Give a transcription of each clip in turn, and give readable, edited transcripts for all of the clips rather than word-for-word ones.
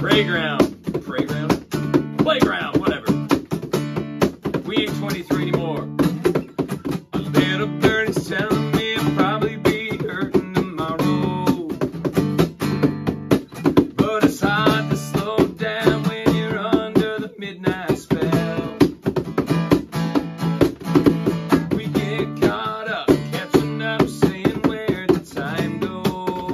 Playground, whatever. We ain't 23 anymore. A little bird is telling me I'll probably be hurting tomorrow. But it's hard to slow down when you're under the midnight spell. We get caught up, catching up, saying where'd the time go?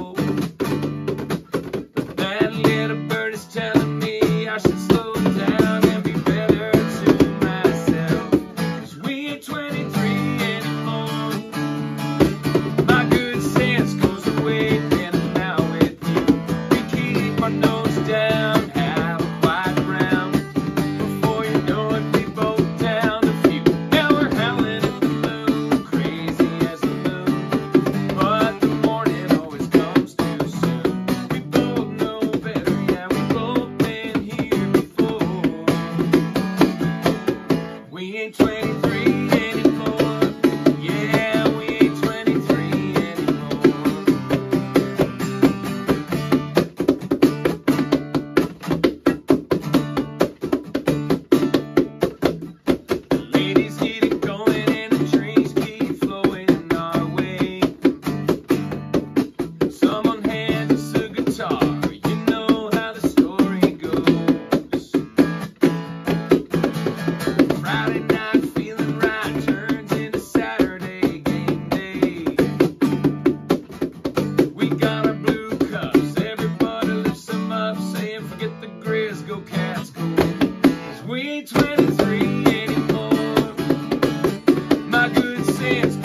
But that little bird is telling me I should slow down and be better to myself. 'Cause we ain't 23 anymore. My good sense goes away then and now with you. We keep our nose down, have a quiet round. Before you know it, we both down a few. Now we're howling at the moon, crazy as the moon. But the morning always comes too soon. We both know better, yeah, we both been here before. We ain't 23 anymore. Yeah, we ain't 23 anymore. The ladies keep it going and the dreams keep flowing our way. Someone hands us a guitar, you know how the story goes. Friday night feeling right turns into Saturday game day. We got our blue cups, everybody lifts them up, saying forget the Grizz, go Cats, go. 'Cause we ain't 23 anymore. My good sense